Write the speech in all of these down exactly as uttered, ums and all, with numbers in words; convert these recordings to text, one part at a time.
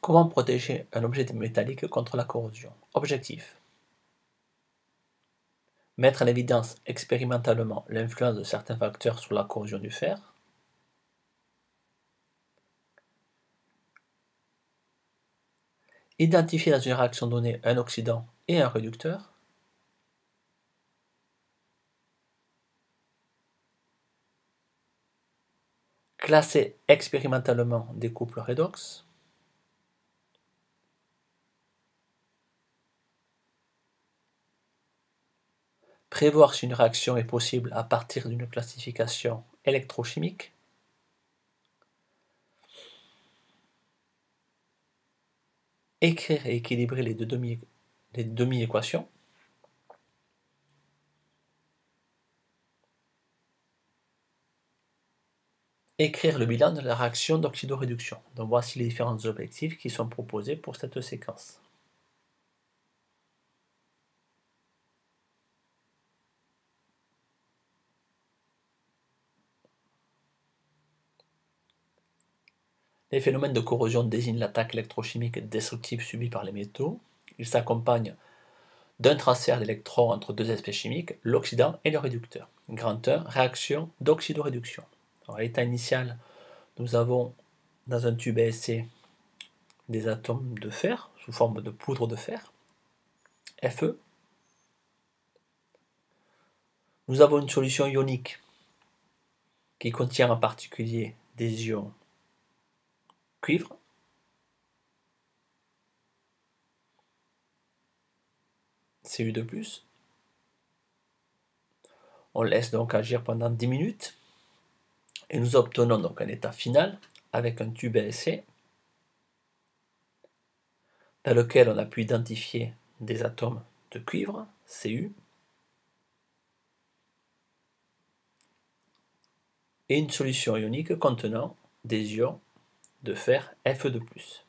Comment protéger un objet métallique contre la corrosion? Objectif: mettre en évidence expérimentalement l'influence de certains facteurs sur la corrosion du fer. Identifier dans une réaction donnée un oxydant et un réducteur. Classer expérimentalement des couples redox. Prévoir si une réaction est possible à partir d'une classification électrochimique. Écrire et équilibrer les deux demi, les demi-équations. Écrire le bilan de la réaction d'oxydoréduction. Donc voici les différents objectifs qui sont proposés pour cette séquence. Les phénomènes de corrosion désignent l'attaque électrochimique destructive subie par les métaux. Ils s'accompagnent d'un transfert d'électrons entre deux espèces chimiques, l'oxydant et le réducteur. Grand un, réaction d'oxydoréduction. Alors, à l'état initial, nous avons dans un tube à essai des atomes de fer sous forme de poudre de fer, Fe. Nous avons une solution ionique qui contient en particulier des ions cuivre. C U deux plus. On laisse donc agir pendant dix minutes et nous obtenons donc un état final avec un tube à essai dans lequel on a pu identifier des atomes de cuivre, C U, et une solution ionique contenant des ions de fer Fe deux plus.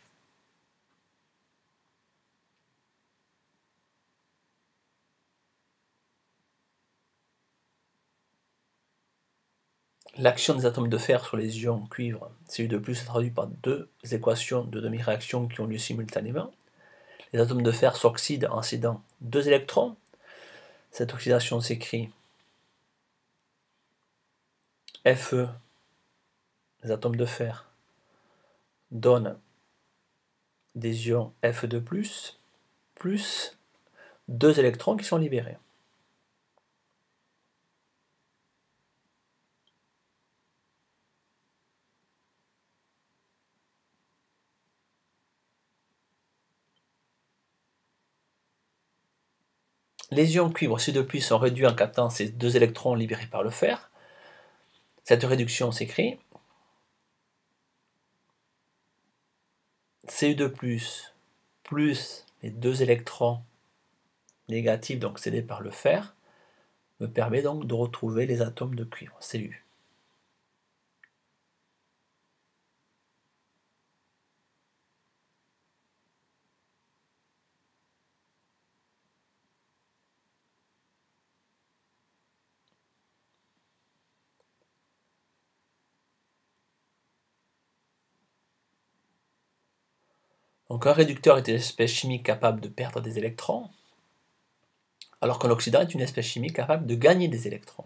L'action des atomes de fer sur les ions cuivre C U deux plus se traduit par deux équations de demi-réaction qui ont lieu simultanément. Les atomes de fer s'oxydent en cédant deux électrons. Cette oxydation s'écrit Fe, les atomes de fer, donnent des ions Fe deux plus, plus deux électrons qui sont libérés. Les ions cuivre C deux plus sont réduits en captant ces deux électrons libérés par le fer. Cette réduction s'écrit C U deux plus plus les deux électrons négatifs, donc cédés par le fer, me permet donc de retrouver les atomes de cuivre, C U. Donc un réducteur est une espèce chimique capable de perdre des électrons, alors qu'un oxydant est une espèce chimique capable de gagner des électrons.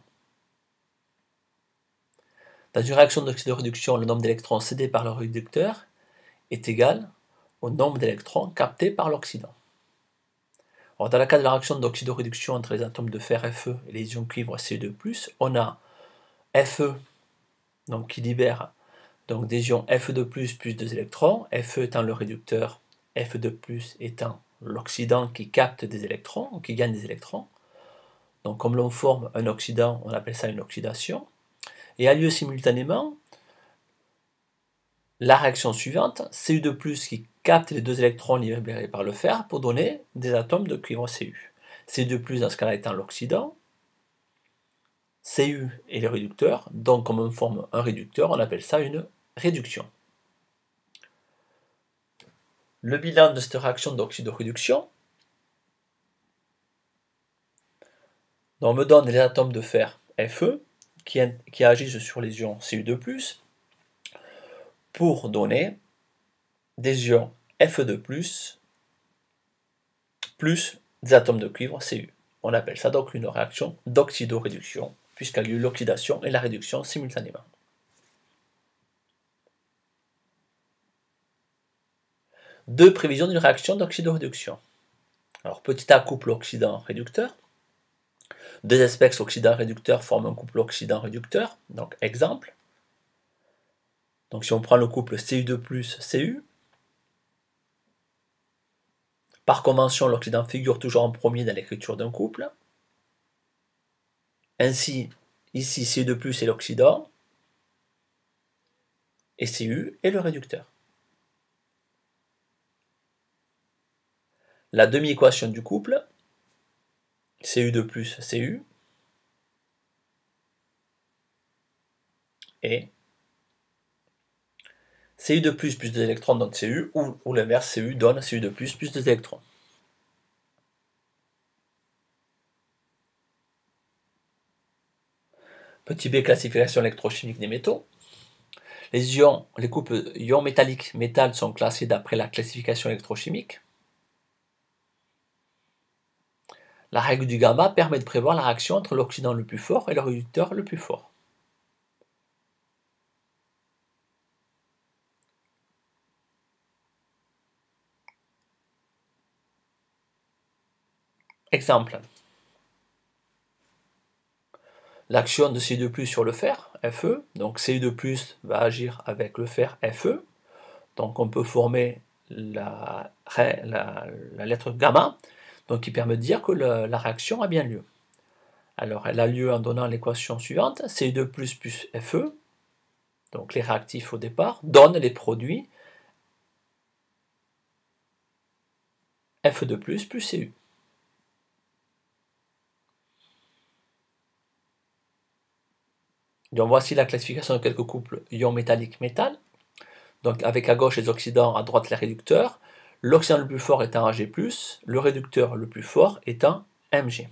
Dans une réaction d'oxydoréduction, le nombre d'électrons cédés par le réducteur est égal au nombre d'électrons captés par l'oxydant. Dans le cas de la réaction d'oxydoréduction entre les atomes de fer Fe et les ions cuivre C U deux plus, on a Fe donc, qui libère donc, des ions Fe deux plus plus deux électrons, Fe étant le réducteur, Fe deux plus étant l'oxydant qui capte des électrons, qui gagne des électrons. Donc comme l'on forme un oxydant, on appelle ça une oxydation. Et a lieu simultanément la réaction suivante, C U deux plus qui capte les deux électrons libérés par le fer pour donner des atomes de cuivre C U. C U deux plus dans ce cas-là étant l'oxydant, C U est le réducteur, donc comme on forme un réducteur, on appelle ça une réduction. Le bilan de cette réaction d'oxydoréduction on me donne les atomes de fer Fe qui, qui agissent sur les ions C U deux plus pour donner des ions F deux plus, plus des atomes de cuivre Cu. On appelle ça donc une réaction d'oxydoréduction, puisqu'il y a eu l'oxydation et la réduction simultanément. Deux prévisions d'une réaction d'oxydoréduction. Alors, petit A, couple oxydant-réducteur. Deux espèces oxydant-réducteur forment un couple oxydant-réducteur. Donc, exemple. Donc, si on prend le couple C U deux plus, C U, par convention, l'oxydant figure toujours en premier dans l'écriture d'un couple. Ainsi, ici, C U deux plus est l'oxydant, et C U est le réducteur. La demi-équation du couple, C U deux plus, C U, est C U deux plus plus deux électrons donne C U, ou, ou l'inverse, C U donne C U deux plus plus deux électrons. Petit b, classification électrochimique des métaux. Les ions, les couples ions métalliques, métal sont classés d'après la classification électrochimique. La règle du gamma permet de prévoir la réaction entre l'oxydant le plus fort et le réducteur le plus fort. Exemple. L'action de C U deux plus sur le fer, Fe, donc C U deux plus va agir avec le fer Fe, donc on peut former la, la, la lettre gamma, donc qui permet de dire que le, la réaction a bien lieu. Alors elle a lieu en donnant l'équation suivante, C U deux plus plus Fe, donc les réactifs au départ, donnent les produits F deux plus plus C U. Donc voici la classification de quelques couples ions métalliques métal. Donc avec à gauche les oxydants, à droite les réducteurs. L'oxydant le plus fort étant Ag plus, le réducteur le plus fort étant Mg.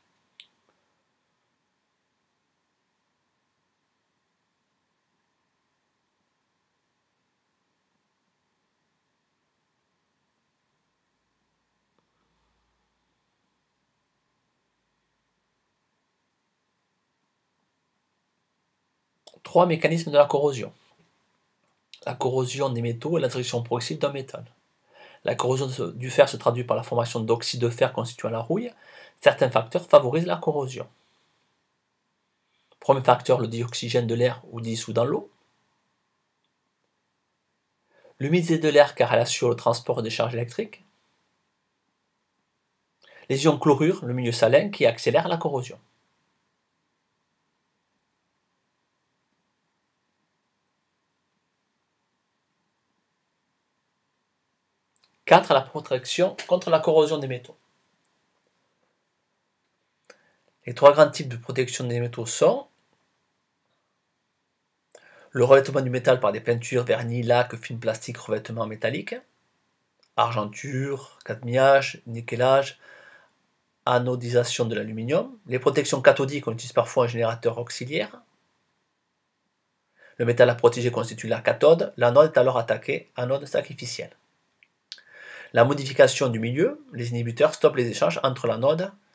Trois mécanismes de la corrosion. La corrosion des métaux et la direction progressive d'un métal. La corrosion du fer se traduit par la formation d'oxyde de fer constituant la rouille. Certains facteurs favorisent la corrosion. Premier facteur, le dioxygène de l'air ou dissous dans l'eau. L'humidité de l'air car elle assure le transport des charges électriques. Les ions chlorure, le milieu salin qui accélère la corrosion. quatre. La protection contre la corrosion des métaux. Les trois grands types de protection des métaux sont le revêtement du métal par des peintures, vernis, lacs, films plastiques, revêtements métalliques, argenture, cadmiage, nickelage, anodisation de l'aluminium. Les protections cathodiques, on utilise parfois un générateur auxiliaire. Le métal à protéger constitue la cathode, l'anode est alors attaquée, anode sacrificielle. La modification du milieu, les inhibiteurs stoppent les échanges entre l'anode